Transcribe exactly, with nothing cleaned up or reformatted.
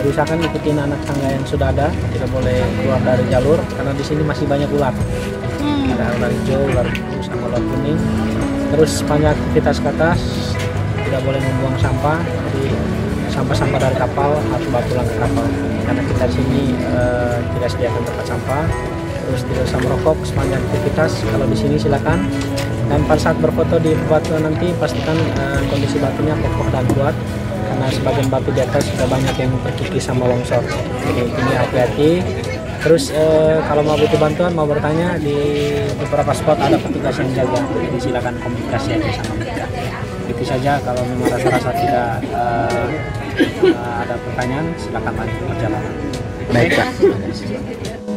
Diusahakan ikutin anak tangga yang sudah ada, tidak boleh keluar dari jalur karena di sini masih banyak ular. Hmm. Ada ular hijau, ular biru, sama ular kuning. Terus sepanjang aktivitas ke atas tidak boleh membuang sampah. Jadi sampah-sampah dari kapal harus bawa pulang ke kapal karena kita di sini uh, tidak sediakan tempat sampah. Terus tidak usah merokok sepanjang aktivitas. Kalau di sini silakan. Dan pada saat berfoto di batuan nanti pastikan uh, kondisi batunya kokoh dan kuat karena sebagian batu di atas sudah banyak yang terkikis sama longsor. Jadi ini hati-hati. Terus uh, kalau mau butuh bantuan, mau bertanya di beberapa spot ada petugas yang jaga. Jadi silakan komunikasi aja sama mereka. Itu saja. Kalau memang rasa-rasa tidak uh, uh, ada pertanyaan, silakan lanjut perjalanan. Baik, Pak.